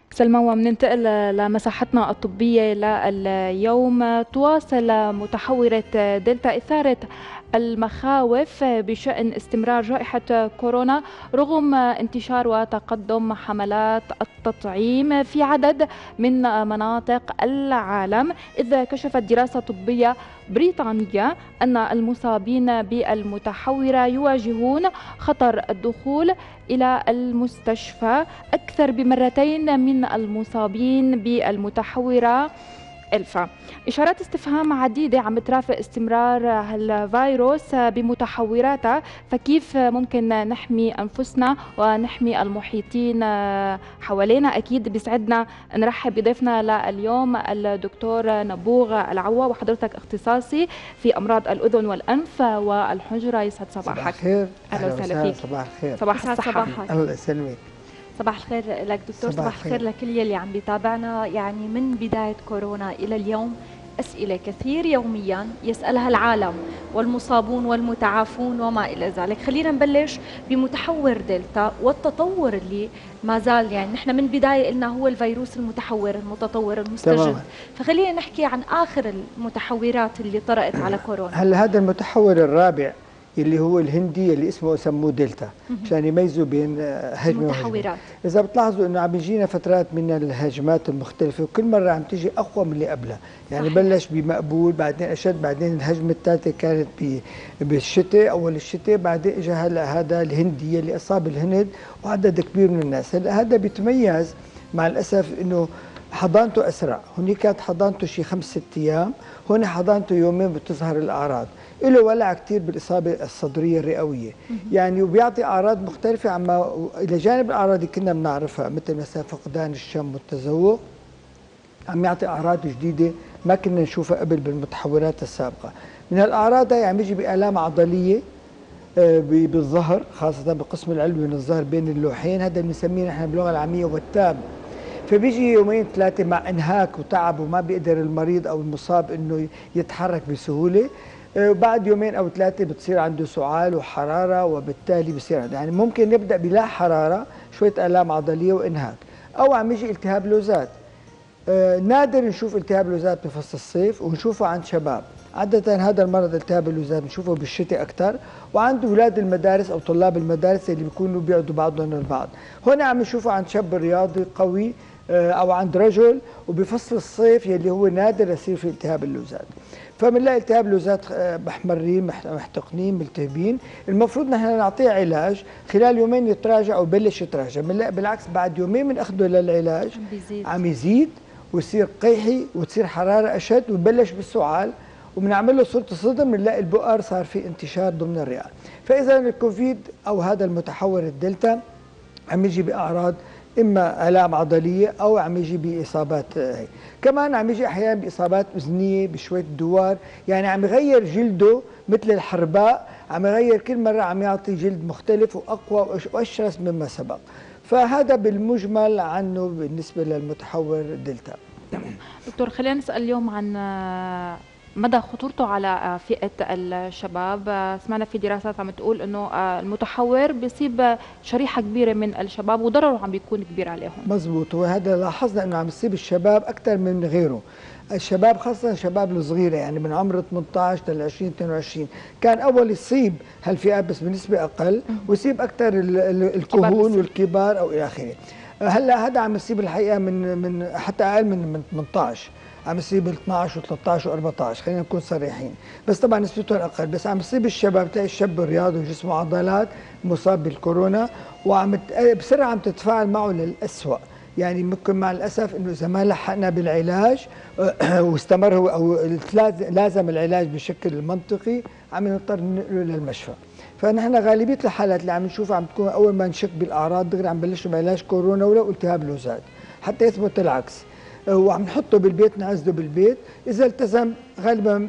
سلمى، ومننتقل لمساحتنا الطبية لليوم. تواصل متحورة دلتا إثارة المخاوف بشأن استمرار جائحة كورونا رغم انتشار وتقدم حملات التطعيم في عدد من مناطق العالم، إذ كشفت دراسة طبية بريطانية أن المصابين بالمتحورة يواجهون خطر الدخول إلى المستشفى أكثر بمرتين من المصابين بالمتحورة ألفا. إشارات استفهام عديدة عم ترافق استمرار الفيروس بمتحوراته، فكيف ممكن نحمي أنفسنا ونحمي المحيطين حوالينا؟ أكيد بيسعدنا نرحب بضيفنا لليوم الدكتور نبوغ العوا، وحضرتك اختصاصي في أمراض الأذن والأنف والحنجرة. يسعد صباحك. صباح الخير. أهلا وسهلا فيك. صباح الخير. صباح الصحة. الله يسلمك. صباح الخير لك دكتور. صباح الخير لكل يلي عم بيتابعنا. يعني من بداية كورونا إلى اليوم أسئلة كثير يوميا يسألها العالم والمصابون والمتعافون وما إلى ذلك. خلينا نبلش بمتحور دلتا والتطور اللي ما زال، يعني نحن من بداية قلنا هو الفيروس المتحور المتطور المستجد. فخلينا نحكي عن آخر المتحورات اللي طرأت على كورونا. هلا هذا المتحور الرابع اللي هو الهندي اللي اسمه سموه دلتا مشان يميزوا بين هجمه المتحورات. اذا بتلاحظوا انه عم يجينا فترات من الهجمات المختلفه، وكل مره عم تيجي اقوى من اللي قبلها، يعني صحيح. بلش بمقبول، بعدين اشد، بعدين الهجمه الثالثه كانت بالشتاء، اول الشتاء، بعدين اجى هلا هذا الهندي اللي اصاب الهند وعدد كبير من الناس. هلا هذا بيتميز مع الاسف انه حضانته اسرع، هنيك كانت حضانته شي 5-6 ايام، هون حضانته يومين بتظهر الاعراض. له ولع كثير بالاصابه الصدريه الرئويه، يعني وبيعطي اعراض مختلفه عما الى جانب الاعراض اللي كنا بنعرفها مثل مثلا فقدان الشم والتذوق، عم يعطي اعراض جديده ما كنا نشوفها قبل بالمتحورات السابقه. من هالاعراض هي عم يجي بالام عضليه بالظهر، خاصه بالقسم العلوي من الظهر بين اللوحين، هذا بنسميه نحن باللغه العاميه وتاب. فبيجي يومين ثلاثه مع انهاك وتعب وما بيقدر المريض او المصاب انه يتحرك بسهوله. بعد يومين او ثلاثه بتصير عنده سعال وحراره، وبالتالي بصير يعني ممكن نبدا بلا حراره، شويه الام عضليه وانهاك، او عم يجي التهاب لوزات. نادر نشوف التهاب لوزات بفصل الصيف، ونشوفه عند شباب. عاده هذا المرض التهاب اللوزات بنشوفه بالشتاء اكثر، وعند اولاد المدارس او طلاب المدارس اللي بيكونوا بيعدوا بعضهم البعض. هنا عم نشوفه عند شاب رياضي قوي او عند رجل، وبفصل الصيف يلي هو نادر يصير في التهاب اللوزات. فبنلاقي التهاب لوزات محمرين محتقنين ملتهبين، المفروض نحن نعطيه علاج خلال يومين يتراجع او بلش يتراجع، بنلاقي بالعكس بعد يومين من اخذه للعلاج عم يزيد ويصير قيحي وتصير حراره اشد ويبلش بالسعال، وبنعمل له صوره الصدم بنلاقي البؤر صار في انتشار ضمن الرئه. فاذا الكوفيد او هذا المتحور الدلتا عم يجي باعراض اما الام عضليه او عم يجي باصابات هيك، كمان عم يجي احيانا باصابات اذنيه بشويه دوار، يعني عم يغير جلده مثل الحرباء، عم يغير كل مره، عم يعطي جلد مختلف واقوى واشرس مما سبق. فهذا بالمجمل عنه بالنسبه للمتحور دلتا. دكتور، خلينا نسال اليوم عن مدى خطورته على فئة الشباب. سمعنا في دراسات عم تقول انه المتحور بيصيب شريحة كبيرة من الشباب وضرره عم بيكون كبير عليهم. مزبوط، وهذا لاحظنا انه عم يصيب الشباب اكثر من غيره. الشباب خاصة الشباب الصغيرة، يعني من عمر 18 ل 20 22، كان اول يصيب هالفئة بس بنسبة اقل، ويصيب اكثر الكهول والكبار او الى اخره. هلا هذا عم يصيب الحقيقة من حتى اقل من 18، عم يصيب 12 و13 و14، خلينا نكون صريحين، بس طبعا نسبته اقل. بس عم يصيب الشباب، تلاقي الشاب الرياضي وجسمه عضلات مصاب بالكورونا، وعم بسرعه عم تتفاعل معه للأسوأ. يعني ممكن مع الاسف انه اذا ما لحقنا بالعلاج واستمر هو او لازم العلاج بشكل منطقي، عم نضطر ننقله للمشفى. فنحن غالبيه الحالات اللي عم نشوفها عم تكون اول ما نشك بالاعراض دغري عم نبلشوا بعلاج كورونا ولا التهاب لوزات، حتى يثبت العكس. وعم نحطه بالبيت، نعزله بالبيت، اذا التزم غالبا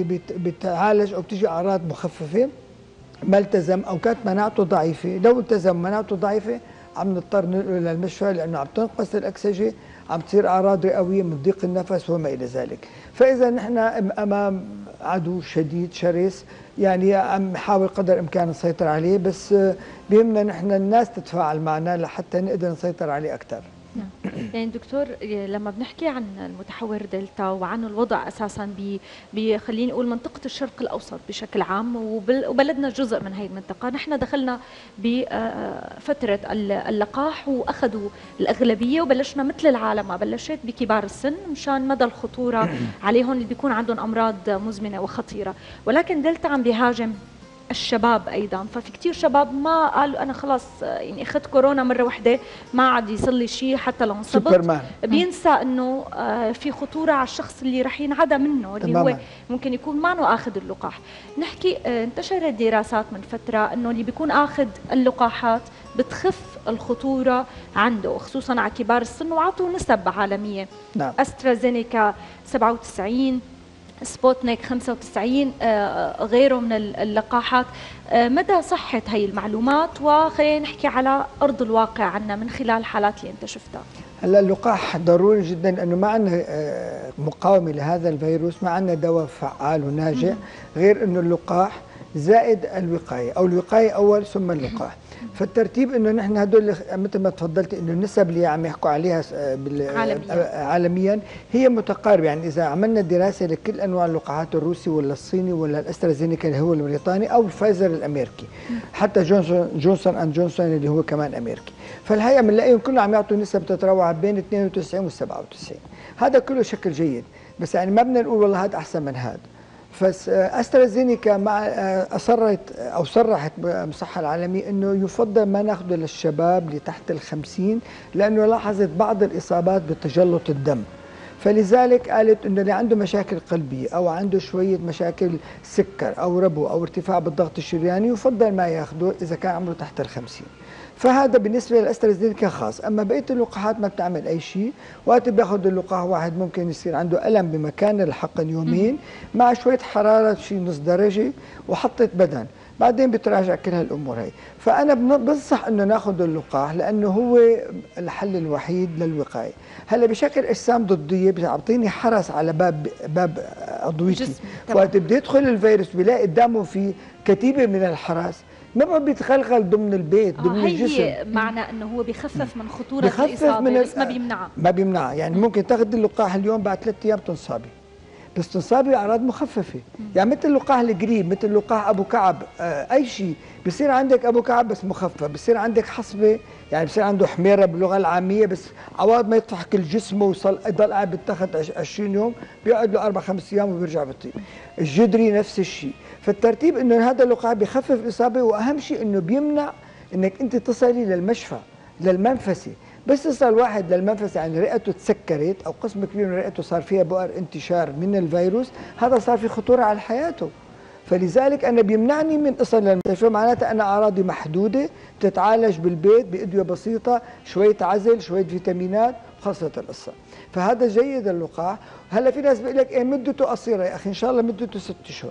بتعالج او بتيجي اعراض مخففه. ما التزم او كانت مناعته ضعيفه، لو التزم مناعته ضعيفه عم نضطر ننقله للمشفى، لانه عم تنقص الاكسجه، عم تصير اعراض رئويه من ضيق النفس وما الى ذلك. فاذا نحن امام عدو شديد شرس، يعني عم نحاول قدر الامكان نسيطر عليه، بس بيهمنا نحن الناس تتفاعل معنا لحتى نقدر نسيطر عليه اكثر. يعني دكتور، لما بنحكي عن المتحور دلتا وعن الوضع اساسا خليني اقول منطقه الشرق الاوسط بشكل عام، وبلدنا جزء من هذه المنطقه، نحن دخلنا بفتره اللقاح واخذوا الاغلبيه، وبلشنا مثل العالم ما بلشت بكبار السن مشان مدى الخطوره عليهم اللي بيكون عندهم امراض مزمنه وخطيره، ولكن دلتا عم بيهاجم الشباب ايضا. ففي كثير شباب ما قالوا انا خلاص يعني اخذت كورونا مره واحده ما عاد يصير لي شيء حتى لو انصبت، بينسى انه في خطوره على الشخص اللي رح ينعدى منه، اللي هو ممكن يكون ما اخذ اللقاح. نحكي انتشرت دراسات من فتره انه اللي بيكون اخذ اللقاحات بتخف الخطوره عنده، خصوصا على كبار السن، وعطوا نسب عالميه. استرازينيكا 97، سبوتنيك 95، غيره من اللقاحات. مدى صحة هي المعلومات، وخلينا نحكي على أرض الواقع عنا من خلال الحالات اللي أنت شفتها. هلا اللقاح ضروري جدا، لأنه ما عندنا مقاومة لهذا الفيروس، ما عندنا دواء فعال وناجع غير أنه اللقاح زائد الوقاية، أو الوقاية أول ثم اللقاح. فالترتيب انه نحن هدول مثل ما تفضلت انه النسب اللي عم يحكوا عليها عالميا هي متقاربه. يعني اذا عملنا دراسه لكل انواع اللقاحات، الروسي ولا الصيني ولا الاسترازينيكا اللي هو البريطاني او الفايزر الامريكي، حتى جونسون اند جونسون اللي هو كمان امريكي، فالحقيقه بنلاقيهم كلهم عم يعطوا نسب تتراوح بين 92 و 97. هذا كله شكل جيد، بس يعني ما بدنا نقول والله هذا احسن من هذا. فاسترازينيكا مع صرحت بالصحة العالمية انه يفضل ما ناخذه للشباب اللي تحت ال50، لانه لاحظت بعض الاصابات بتجلط الدم، فلذلك قالت انه اللي عنده مشاكل قلبية او عنده شوية مشاكل سكر او ربو او ارتفاع بالضغط الشرياني يفضل ما ياخذه اذا كان عمره تحت ال50. فهذا بالنسبه للاسترازينيكا خاص. اما بقيه اللقاحات ما بتعمل اي شيء، وقت بياخذ اللقاح واحد ممكن يصير عنده الم بمكان الحقن يومين مع شويه حراره شيء نص درجه وحطت بدن، بعدين بتراجع كل هالامور هي. فانا بنصح انه ناخذ اللقاح لانه هو الحل الوحيد للوقايه. هلا بشكل اجسام ضديه بيعطيني حرس على باب عضويتي، وقت بده يدخل الفيروس بيلاقي قدامه في كتيبه من الحرس ما بقى بيتغلغل ضمن البيت ضمن الجسم. هي معنى انه هو بخفف من خطوره الاصابه بس ما بيمنعها. ما بيمنعها، يعني ممكن تاخذ اللقاح اليوم بعد 3 ايام تنصابي، بس تنصابي اعراض مخففه. يعني مثل اللقاح القريب، مثل لقاح ابو كعب، اي شيء بصير عندك ابو كعب بس مخفف، بصير عندك حصبه يعني بصير عنده حميره باللغه العاميه، بس عوض ما يطفح كل جسمه ويضل قاعد بالتخت 20 يوم بيقعد له 4-5 ايام وبيرجع بيطيب. الجدري نفس الشيء. فالترتيب انه هذا اللقاح بخفف الاصابه، واهم شيء انه بيمنع انك انت تصلي للمشفى للمنفسه. بس تصل واحد للمنفسه يعني رئته تسكرت او قسم كبير من رئته صار فيها بؤر انتشار من الفيروس، هذا صار في خطوره على حياته. فلذلك انا بيمنعني من اصل للمستشفى، معناتها انا اعراضي محدوده بتتعالج بالبيت بادويه بسيطه، شويه عزل، شويه فيتامينات، خلصت القصه. فهذا جيد اللقاح. هلا في ناس بيقول لك ايه مدته قصيره، يا اخي ان شاء الله مدته 6 اشهر.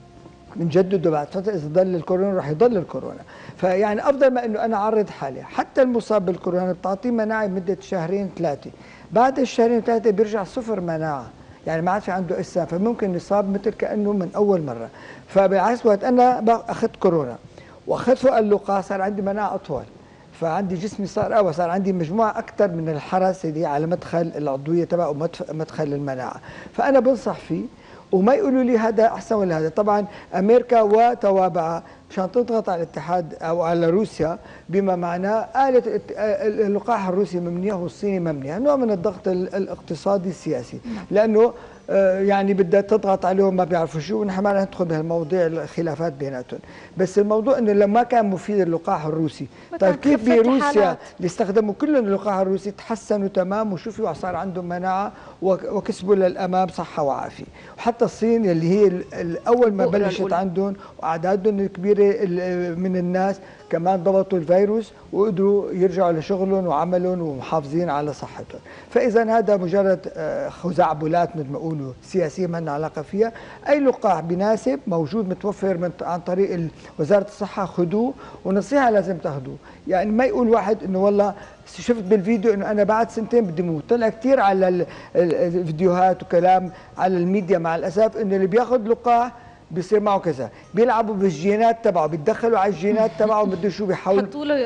بنجدده بعد فتره، اذا ضل الكورونا رح يضل الكورونا. فيعني افضل ما انه انا اعرض حالي. حتى المصاب بالكورونا بتعطيه مناعه مده 2-3 بعد ال2-3 بيرجع صفر مناعه، يعني ما عاد في عنده اجسام، فممكن يصاب مثل كانه من اول مره. فبالعكس وقت انا اخذت كورونا واخذت فوق اللقاح صار عندي مناعه اطول، فعندي جسمي صار اقوى، صار عندي مجموعه اكثر من الحرس اللي على مدخل العضويه تبعه ومدخل المناعه. فانا بنصح فيه، وما يقولوا لي هذا احسن ولا هذا. طبعا امريكا وتوابعها مشان تضغط على الاتحاد او على روسيا بما معناه قالت اللقاح الروسي ممنوع والصيني ممنوع، نوع من الضغط الاقتصادي السياسي، لانه يعني بدها تضغط عليهم ما بيعرفوا شو، ونحن ما رح ندخل بهالمواضيع الخلافات بيناتهم، بس الموضوع انه لما كان مفيد اللقاح الروسي، طيب كيف بروسيا اللي استخدموا كلهم اللقاح الروسي تحسنوا تمام وشوفوا صار عندهم مناعه وكسبوا للامام صحه وعافيه، وحتى الصين اللي هي اول ما بلشت عندهم واعدادهم الكبيره من الناس كمان ضبطوا الفيروس وقدروا يرجعوا لشغلهم وعملهم ومحافظين على صحتهم. فاذا هذا مجرد خزعبلات مثل ما بيقولوا سياسيه ما لنا علاقه فيها. اي لقاح بناسب موجود متوفر عن طريق وزاره الصحه، خذوه، ونصيحه لازم تاخذوه. يعني ما يقول واحد انه والله شفت بالفيديو انه انا بعد 2 بدي موت. طلع كثير على الفيديوهات وكلام على الميديا مع الاسف انه اللي بياخذ لقاح بيصير معه كذا، بيلعبوا بالجينات تبعه، بيتدخلوا على الجينات تبعه، بده شو بيحاول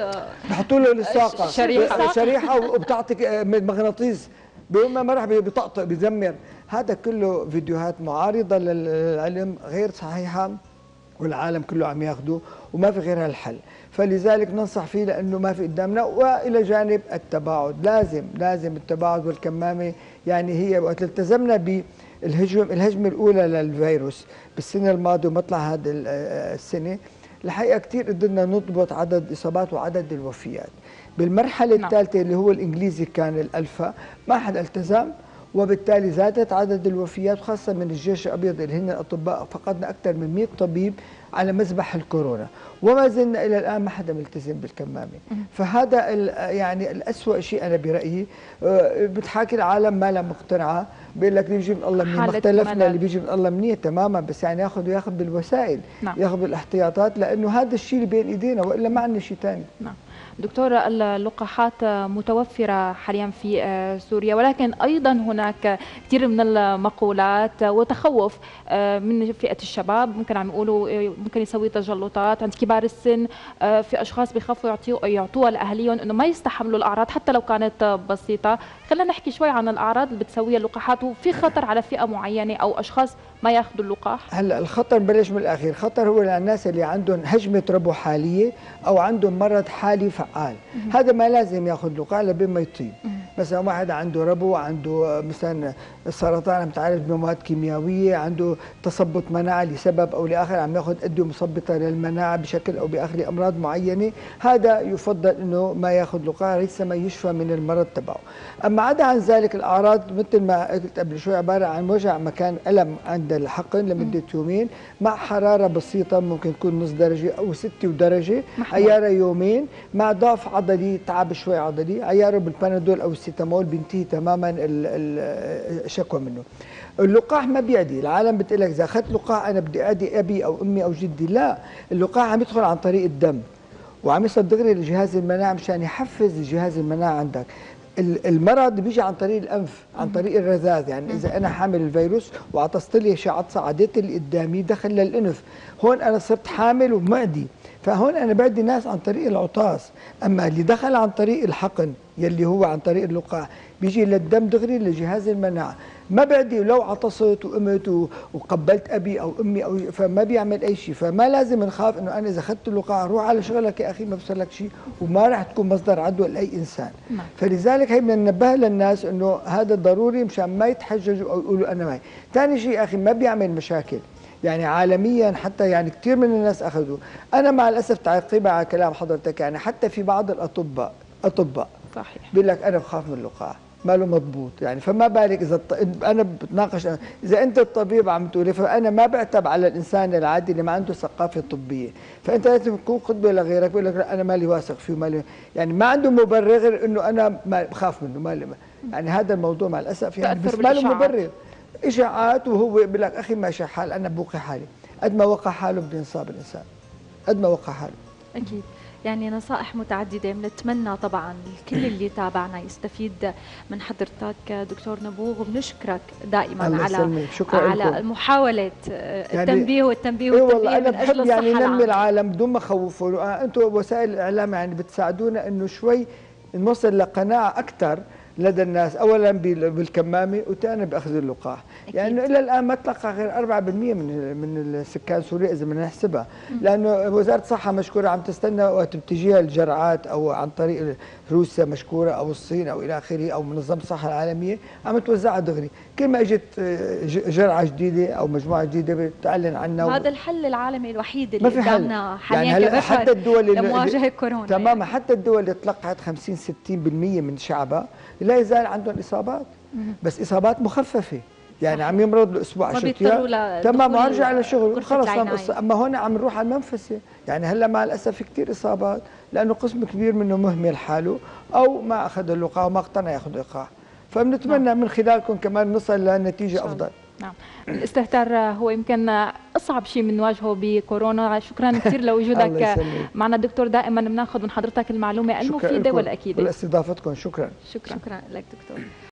بحطوا له الساقه شريحه وبتعطيك مغناطيس، ما راح بيطقطق بيزمر. هذا كله فيديوهات معارضه للعلم غير صحيحه، والعالم كله عم ياخذه وما في غير هالحل. فلذلك ننصح فيه لانه ما في قدامنا. والى جانب التباعد، لازم التباعد والكمامه. يعني هي وقت التزمنا بالهجمه الاولى للفيروس بالسنه الماضيه ومطلع هذه السنه، الحقيقه كثير قدرنا نضبط عدد الاصابات وعدد الوفيات. بالمرحله الثالثه اللي هو الانجليزي كان الالفا، ما حدا التزم، وبالتالي زادت عدد الوفيات، خاصة من الجيش الأبيض اللي هن الأطباء. فقدنا أكثر من 100 طبيب على مذبح الكورونا، وما زلنا إلى الآن ما حدا ملتزم بالكمامة. فهذا يعني الأسوأ شيء أنا برأيي. بتحاكي العالم ما لها مقتنعة، بيقول لك اللي بيجي من الله منيح، ما اختلفنا، اللي بيجي من الله منيح تماما، بس يعني ياخذ بالوسائل، ياخذ بالاحتياطات، لأنه هذا الشيء اللي بين إيدينا، وإلا ما عندنا شيء ثاني. دكتور، اللقاحات متوفرة حاليا في سوريا، ولكن أيضا هناك كثير من المقولات وتخوف من فئة الشباب. ممكن عم يقولوا ممكن يسوي تجلطات عند كبار السن، في أشخاص بيخافوا يعطوها لأهليهم إنه ما يستحملوا الأعراض حتى لو كانت بسيطة. خلينا نحكي شوي عن الأعراض اللي بتسويها اللقاحات، وفي خطر على فئة معينة أو أشخاص ما ياخذوا اللقاح. هلا الخطر بلش من الاخير، الخطر هو للناس اللي عندهم هجمه ربو حاليه او عندهم مرض حالي فعال. هذا ما لازم ياخذ لقاح لبين ما يطيب. مثلا واحد عنده ربو، عنده مثلا السرطان عم تعالج بمواد كيميائيه، عنده تثبط مناعي لسبب او لاخر، عم ياخذ ادويه مثبطه للمناعه بشكل او باخر لامراض معينه، هذا يفضل انه ما ياخذ لقاح لسه ما يشفى من المرض تبعه. اما عدا عن ذلك الاعراض مثل ما قلت قبل شوي عباره عن وجع مكان الم عند الحقن لمده يومين، مع حراره بسيطه ممكن تكون نص درجه او 6 درجه، عياره يومين، مع ضعف عضلي، تعب شوي عضلي، عياره بالبانادول او السيتامول، بينتهي تماما الشكوى منه. اللقاح ما بيعدي، العالم بتقول لك اذا اخذت لقاح انا بدي اعدي ابي او امي او جدي، لا، اللقاح عم يدخل عن طريق الدم وعم يصل دغري لجهاز المناعه مشان يحفز جهاز المناعه عندك. المرض بيجي عن طريق الانف، عن طريق الرذاذ. يعني اذا انا حامل الفيروس وعطست لي شي عطسه عديت اللي قدامي دخل للانف، هون انا صرت حامل ومعدي، فهون انا بعدي ناس عن طريق العطاس. اما اللي دخل عن طريق الحقن يلي هو عن طريق اللقاح بيجي للدم دغري لجهاز المناعه، ما بعدي لو عطست وقمت وقبلت ابي او امي او فما بيعمل اي شيء. فما لازم نخاف انه انا اذا اخذت اللقاح روح على شغلك يا اخي، ما بصير لك شيء وما راح تكون مصدر عدوى لاي انسان. فلذلك هي بدنا ننبه للناس انه هذا ضروري مشان ما يتحججوا او يقولوا انا معي. ثاني شيء يا اخي ما بيعمل مشاكل، يعني عالميا حتى يعني كثير من الناس اخذوا. انا مع الاسف تعقيبا على كلام حضرتك، يعني حتى في بعض الاطباء صحيح بيقول لك انا بخاف من اللقاح، ما له مضبوط. يعني فما بالك اذا انا بتناقش، اذا انت الطبيب عم تقولي، فانا ما بعتب على الانسان العادي اللي ما عنده ثقافه طبيه. فانت لازم تكون قدوه لغيرك. بيقول لك انا مالي واثق فيه، مالي يعني ما عنده مبرر غير انه انا ما بخاف منه، مالي يعني هذا الموضوع مع الاسف يعني بس ما له مبرر، اشاعات. وهو بيقول لك اخي ماشي حال، انا بوقي حالي. قد ما وقع حاله بده ينصاب الانسان، قد ما وقع حاله. اكيد. يعني نصائح متعددة، بنتمنى طبعا الكل اللي تابعنا يستفيد من حضرتك دكتور نبوغ، وبنشكرك دائما على محاولة التنبيه والتنبيه والله أنا بحب يعني ننمي العالم بدون ما خوفه. أنتم وسائل الإعلام يعني بتساعدونا إنه شوي نوصل لقناعة أكثر لدى الناس، اولا بالكمامه وثانيا باخذ اللقاح. يعني الى الان ما تلقى غير 4% من السكان سوريا اذا بدنا نحسبها، لانه وزاره الصحه مشكوره عم تستنى وقت بتجيها الجرعات او عن طريق روسيا مشكوره او الصين او الى اخره او منظمه الصحه العالميه عم توزعها دغري. كل ما اجت جرعه جديده او مجموعه جديده بتعلن عنها. هذا الحل العالمي الوحيد اللي قدامنا حاليا يعني كبشر حتى الدول لمواجهه كورونا. تماما يعني. حتى الدول اللي تلقحت 50-60% من شعبها لا يزال عندهم اصابات، بس اصابات مخففه. يعني عم يمرض له اسبوع 10 ايام تمام وارجع على شغله خلص. اما هون عم نروح على المنفسه. يعني هلا مع الاسف كثير اصابات لانه قسم كبير منه مهمل حاله او ما اخذ اللقاح وما اقتنع ياخذ لقاح. فبنتمنى من خلالكم كمان نصل لنتيجه افضل. نعم، الاستهتار هو يمكن اصعب شيء بنواجهه بكورونا. شكرا كثير لوجودك معنا دكتور. دائما بناخذ من حضرتك المعلومه المفيده والاكيده ولاستضافتكم. شكرا لك دكتور.